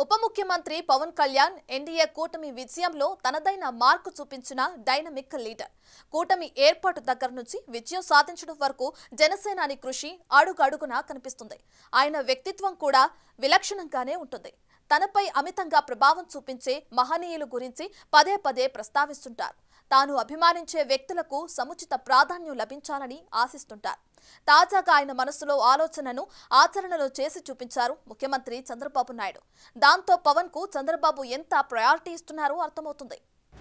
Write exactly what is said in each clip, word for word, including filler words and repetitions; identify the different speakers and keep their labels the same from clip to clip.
Speaker 1: ఉప ముఖ్యమంత్రి పవన్ కళ్యాణ్ ఎన్డీఏ కూటమి విజయంలో తనదైన మార్కు చూపించిన డైనమిక్ లీడర్. కూటమి ఏర్పాటు దగ్గర నుంచి విజయం సాధించడం వరకు జనసేనాని కృషి అడుగడుగునా కనిపిస్తుంది. ఆయన వ్యక్తిత్వం కూడా విలక్షణంగానే ఉంటుంది. తనపై అమితంగా ప్రభావం చూపించే మహనీయుల గురించి పదే పదే ప్రస్తావిస్తుంటారు. తాను అభిమానించే వ్యక్తులకు సముచిత ప్రాధాన్యం లభించాలని ఆశిస్తుంటారు. తాజాగా ఆయన మనసులో ఆలోచనను ఆచరణలో చేసి చూపించారు ముఖ్యమంత్రి చంద్రబాబు నాయుడు. దాంతో పవన్ కు చంద్రబాబు ఎంత ప్రయారిటీ ఇస్తున్నారో అర్థమవుతుంది.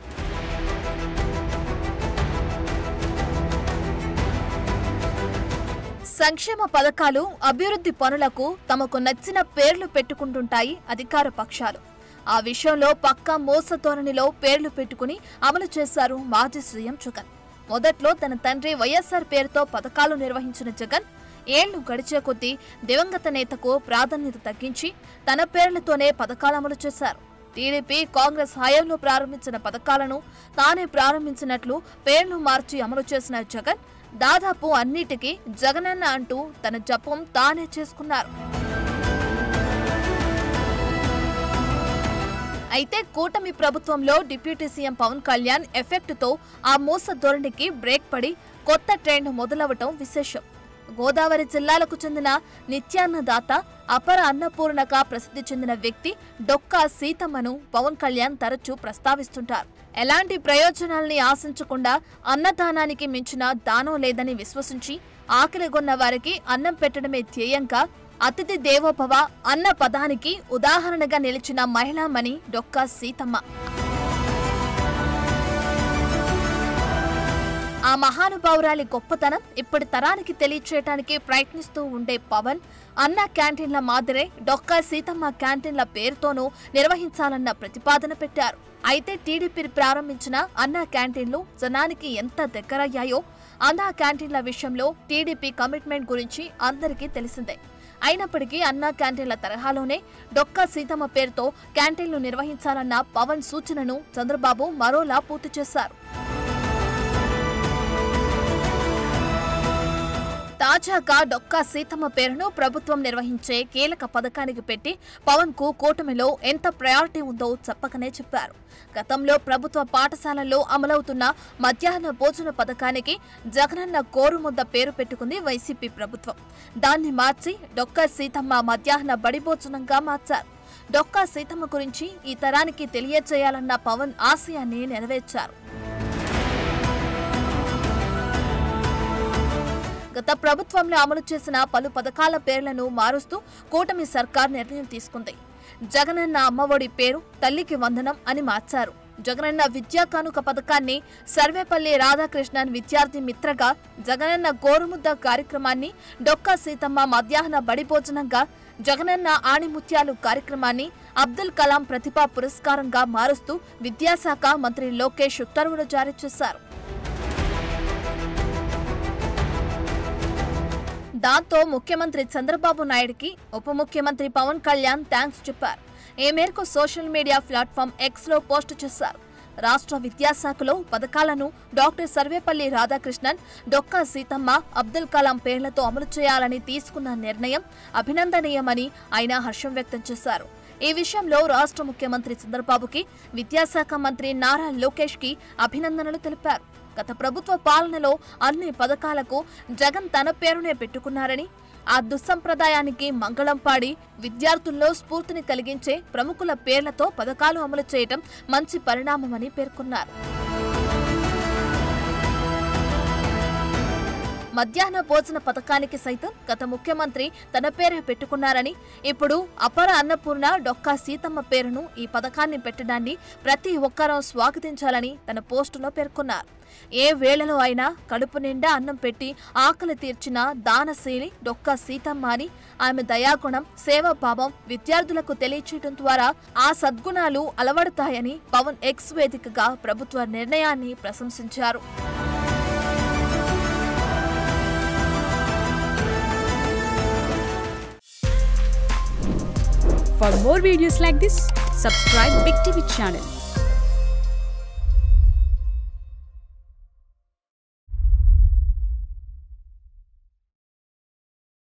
Speaker 1: సంక్షేమ పథకాలు, అభివృద్ధి పనులకు తమకు నచ్చిన పేర్లు పెట్టుకుంటుంటాయి అధికార పక్షాలు. ఆ విషయంలో పక్కా మోస ధోరణిలో పేర్లు పెట్టుకుని అమలు చేశారు మాజీ సీఎం జగన్. మొదట్లో తన తండ్రి వైఎస్ఆర్ పేరుతో పథకాలు నిర్వహించిన జగన్ ఏళ్లు గడిచే కొద్దీ దివంగత నేతకు ప్రాధాన్యత తగ్గించి తన పేర్లతోనే పథకాలు అమలు చేశారు. టీడీపీ, కాంగ్రెస్ హయాంలో ప్రారంభించిన పథకాలను తానే ప్రారంభించినట్లు పేర్లు మార్చి అమలు చేసిన జగన్ దాదాపు అన్నిటికీ జగనన్న అంటూ తన జపం తానే చేసుకున్నారు. అయితే కూటమి ప్రభుత్వంలో డిప్యూటీ సీఎం పవన్ కళ్యాణ్ ఎఫెక్ట్తో ఆ మోస ధోరణికి బ్రేక్ పడి కొత్త ట్రెండ్ మొదలవటం విశేషం. గోదావరి జిల్లాలకు చెందిన నిత్యాన్నదాత, అపర అన్నపూర్ణగా ప్రసిద్ధి చెందిన వ్యక్తి డొక్కా సీతమ్మను పవన్ కళ్యాణ్ తరచూ ప్రస్తావిస్తుంటారు. ఎలాంటి ప్రయోజనాల్ని ఆశించకుండా అన్నదానానికి మించిన దానం లేదని విశ్వసించి ఆకలిగొన్న వారికి అన్నం పెట్టడమే ధ్యేయంగా అతిథి దేవోభవ అన్న పదానికి ఉదాహరణగా నిలిచిన మహిళామణి డొక్కా సీతమ్మ. ఆ మహానుభావురాలి గొప్పతనం ఇప్పటి తరానికి తెలియచేయడానికి ప్రయత్నిస్తూ ఉండే పవన్ అన్న క్యాంటీన్ల మాదిరే డొక్కా సీతమ్మ క్యాంటీన్ల పేరుతోనూ నిర్వహించాలన్న ప్రతిపాదన పెట్టారు. అయితే టీడీపీ ప్రారంభించిన అన్న క్యాంటీన్లు జనానికి ఎంత దగ్గరయ్యాయో అన్న క్యాంటీన్ల విషయంలో టీడీపీ కమిట్మెంట్ గురించి అందరికీ తెలిసిందే. అయినప్పటికీ అన్నా క్యాంటీన్ల తరహాలోనే డొక్కా సీతమ్మ పేరుతో క్యాంటీన్లు నిర్వహించాలన్న పవన్ సూచనను చంద్రబాబు మరోలా పూర్తి చేశారు. తాజాగా డొక్కా సీతమ్మ పేరును ప్రభుత్వం నిర్వహించే కీలక పథకానికి పెట్టి పవన్ కు కూటమిలో ఎంత ప్రయారిటీ ఉందో చెప్పకనే చెప్పారు. గతంలో ప్రభుత్వ పాఠశాలల్లో అమలవుతున్న మధ్యాహ్న భోజన పథకానికి జగనన్న కోరుముద్ద పేరు పెట్టుకుంది వైసీపీ ప్రభుత్వం. దాన్ని మార్చి డొక్కా సీతమ్మ మధ్యాహ్న బడి భోజనంగా మార్చారు. డొక్కా సీతమ్మ గురించి ఈ తరానికి తెలియజేయాలన్న పవన్ ఆశయాన్ని నెరవేర్చారు. గత ప్రభుత్వంలో అమలు చేసిన పలు పథకాల పేర్లను మారుస్తూ కూటమి సర్కార్ నిర్ణయం తీసుకుంది. జగనన్న అమ్మఒడి పేరు తల్లికి వందనం అని మార్చారు. జగనన్న విద్యా కానుక పథకాన్ని సర్వేపల్లి రాధాకృష్ణన్ విద్యార్థి మిత్రగా, జగనన్న గోరుముద్ద కార్యక్రమాన్ని డొక్కా సీతమ్మ మధ్యాహ్న బడి భోజనంగా, జగనన్న ఆణిముత్యాలు కార్యక్రమాన్ని అబ్దుల్ కలాం ప్రతిభా పురస్కారంగా మారుస్తూ విద్యాశాఖ మంత్రి లోకేష్ ఉత్తర్వులు జారీ చేశారు. దాంతో ముఖ్యమంత్రి చంద్రబాబు నాయుడుకి ఉప ముఖ్యమంత్రి పవన్ కళ్యాణ్ థ్యాంక్స్ చెప్పారు. ఈ మేరకు సోషల్ మీడియా ప్లాట్ఫామ్ ఎక్స్ లో పోస్టు చేశారు. రాష్ట్ర విద్యాశాఖలో పథకాలను డాక్టర్ సర్వేపల్లి రాధాకృష్ణన్, డొక్కా సీతమ్మ, అబ్దుల్ కలాం పేర్లతో అమలు చేయాలని తీసుకున్న నిర్ణయం అభినందనీయమని ఆయన హర్షం వ్యక్తం చేశారు. ఈ విషయంలో రాష్ట్ర ముఖ్యమంత్రి చంద్రబాబుకి, విద్యాశాఖ మంత్రి నారా లోకేష్ కి అభినందనలు తెలిపారు. గత ప్రభుత్వ పాలనలో అన్ని పథకాలకు జగన్ తన పేరునే పెట్టుకున్నారని, ఆ దుస్సంప్రదాయానికి మంగళం పాడి విద్యార్థుల్లో స్ఫూర్తిని కలిగించే ప్రముఖుల పేర్లతో పథకాలు అమలు చేయడం మంచి పరిణామమని పేర్కొన్నారు. మధ్యాహ్న భోజన పథకానికి సైతం గత ముఖ్యమంత్రి తన పేరే పెట్టుకున్నారని, ఇప్పుడు అపర అన్నపూర్ణ డొక్కా సీతమ్మ పేరును ఈ పథకాన్ని పెట్టడాన్ని ప్రతి ఒక్కరూ స్వాగతించాలని తన పోస్టులో పేర్కొన్నారు. ఏ వేళలో అయినా కడుపు నిండా అన్నం పెట్టి ఆకలి తీర్చిన దానశీలి డొక్కా సీతమ్మ అని, ఆమె దయాగుణం, సేవాభావం విద్యార్థులకు తెలియచేయడం ద్వారా ఆ సద్గుణాలు అలవడతాయని పవన్ ఎక్స్ వేదికగా ప్రభుత్వ నిర్ణయాన్ని ప్రశంసించారు.
Speaker 2: For more videos like this, subscribe Big T V channel.